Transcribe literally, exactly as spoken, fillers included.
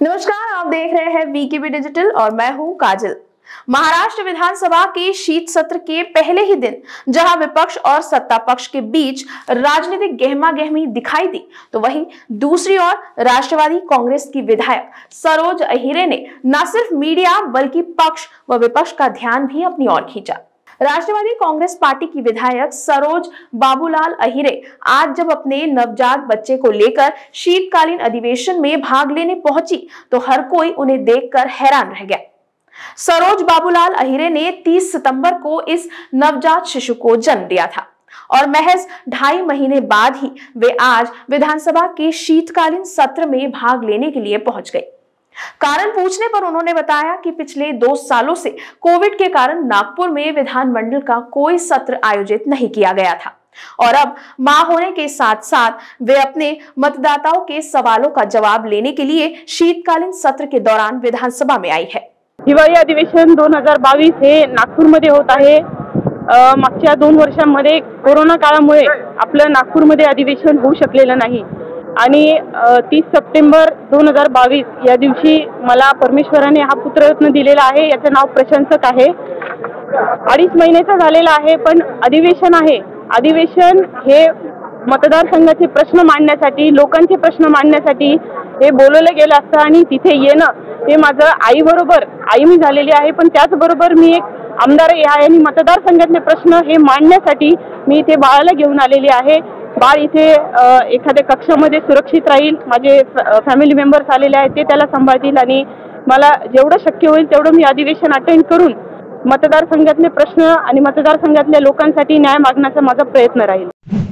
नमस्कार, आप देख रहे हैं वीकेबी डिजिटल और मैं हूं काजल। महाराष्ट्र विधानसभा के शीत सत्र के पहले ही दिन जहां विपक्ष और सत्ता पक्ष के बीच राजनीतिक गहमा गहमी दिखाई दी, तो वहीं दूसरी ओर राष्ट्रवादी कांग्रेस की विधायक सरोज अहिरे ने न सिर्फ मीडिया बल्कि पक्ष व विपक्ष का ध्यान भी अपनी ओर खींचा। राष्ट्रवादी कांग्रेस पार्टी की विधायक सरोज बाबूलाल अहिरे आज जब अपने नवजात बच्चे को लेकर शीतकालीन अधिवेशन में भाग लेने पहुंची तो हर कोई उन्हें देखकर हैरान रह गया। सरोज बाबूलाल अहिरे ने तीस सितंबर को इस नवजात शिशु को जन्म दिया था और महज ढाई महीने बाद ही वे आज विधानसभा के शीतकालीन सत्र में भाग लेने के लिए पहुंच गई। कारण पूछने पर उन्होंने बताया कि पिछले दो सालों से कोविड के कारण नागपुर में विधानमंडल का कोई सत्र आयोजित नहीं किया गया था और अब मां होने के साथ साथ वे अपने मतदाताओं के सवालों का जवाब लेने के लिए शीतकालीन सत्र के दौरान विधानसभा में आई है। हिवाळी अधिवेशन दोन हजार बावीस हे नागपूरमध्ये होत आहे। मागच्या दोन वर्षांमध्ये कोरोना काळामुळे आपलं नागपूरमध्ये अधिवेशन होऊ शकलेलं नाही आणि तीस सप्टेंबर दोन हजार बावीस या दिवशी मला परमेश्वराने हा पुत्ररत्न दिलेला आहे। याचं नाव प्रशंसक आहे। अडीच महिन्याचा झालेला आहे, पण अधिवेशन आहे। अधिवेशन हे मतदारसंघाचे प्रश्न मांडण्यासाठी, लोकांचे प्रश्न मांडण्यासाठी हे बोलवलं गेलं असतं आणि तिथे येणं हे माझं आई बरोबर आई मी झालेली आहे, पण त्याचबरोबर मी एक आमदार आहे आणि मतदारसंघातले प्रश्न हे मांडण्यासाठी मी इथे बाळाला घेऊन आलेली आहे। बाळ इथे एखाद्या कक्षामध्ये सुरक्षित राहील। माझे फॅमिली मेंबर्स आलेले आहेत, ते त्याला सांभाळतील आणि मला जेवढं शक्य होईल तेवढं मी अधिवेशन अटेंड करून मतदारसंघातले प्रश्न आणि मतदारसंघातल्या लोकांसाठी न्याय मागण्याचा माझा प्रयत्न राहील।